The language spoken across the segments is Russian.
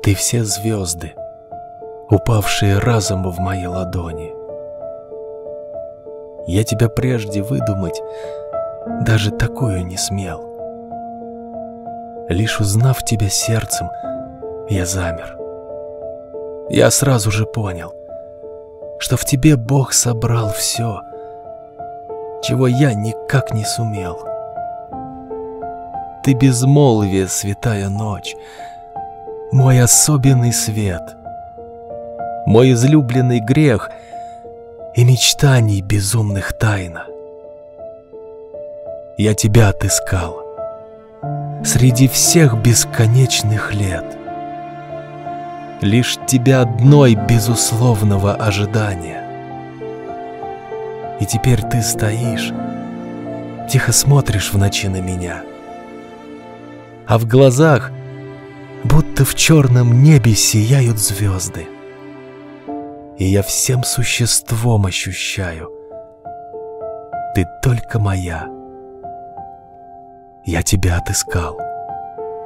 Ты все звезды, упавшие разом в мои ладони. Я тебя прежде выдумать даже такую не смел. Лишь узнав тебя сердцем, я замер. Я сразу же понял, что в тебе Бог собрал все, чего я никак не сумел. Ты безмолвие, святая ночь, мой особенный свет, мой излюбленный грех и мечтаний безумных тайна. Я тебя отыскал среди всех бесконечных лет, лишь тебя одной безусловного ожидания. И теперь ты стоишь, тихо смотришь в ночи на меня, а в глазах, будто в черном небе, сияют звезды. И я всем существом ощущаю: ты только моя. Я тебя отыскал.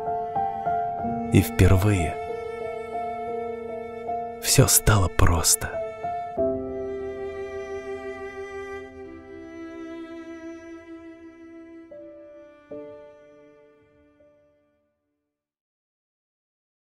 И впервые все стало просто.